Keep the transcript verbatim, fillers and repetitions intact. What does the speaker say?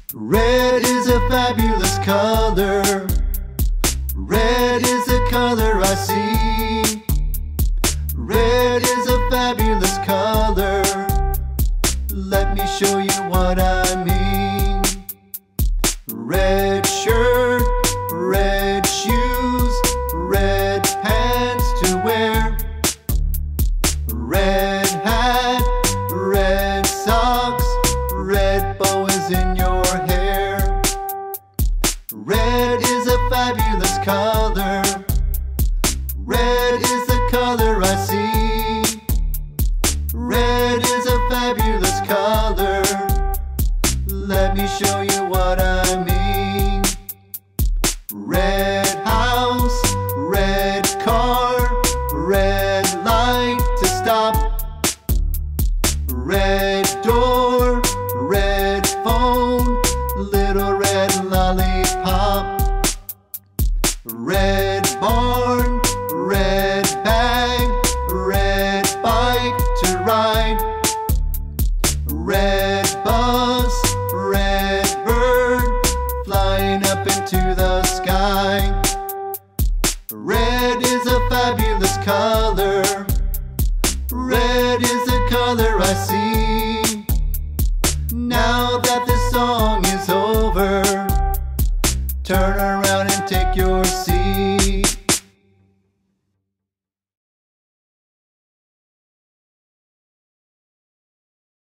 Red is a fabulous color. Red is the color I see. Red is a fabulous color. Let me show you what I mean. Red shirt, red shoes, red pants to wear, red hat, red socks, red bow is in your hair. Red is a fabulous color. Red is the color I see. Red is a fabulous color. Let me show you what I mean. Red house, red car, red light to stop, red door, red phone, little red lollipop, red barn, red bag, red bike to ride, red bus, red bird flying up into the sky. Red is a fabulous color. Red is the color I see. Now that this song is over, turn around and take your seat.